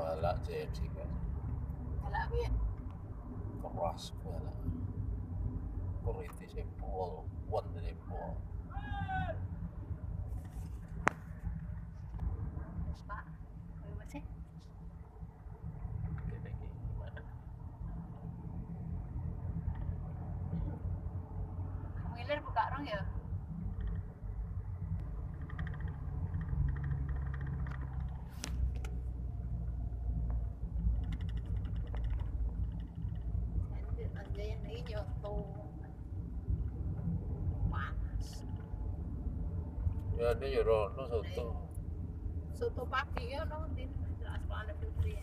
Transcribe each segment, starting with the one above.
wala JMC ka. Wala biya. Keras wala. Kuriti si Paul, one dari Paul. Pak. Ano ba siya? Kini gimana? Ngiler buka orang ya? Anjay yang ini tuh panas. Ya ini yoro no soto. Soto pagi ya no din jelas panas filtri.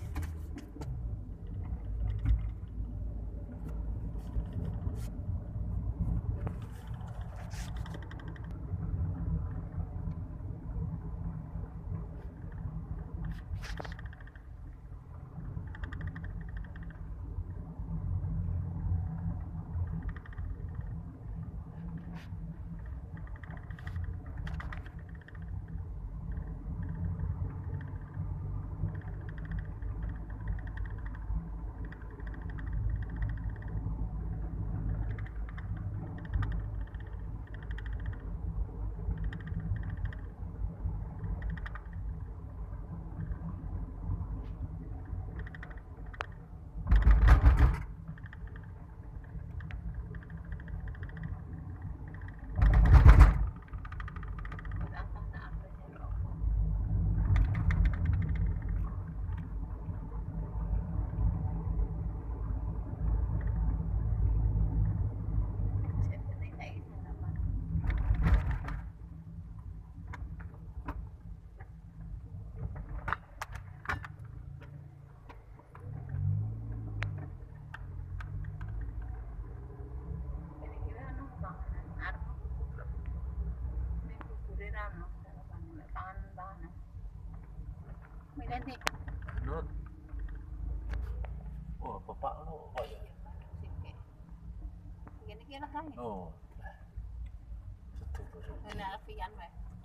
Nanti. Not. Oh, bapak lo kok ya? Sige. Sige, kira kaya. Oh. Soto. Nalapian ba?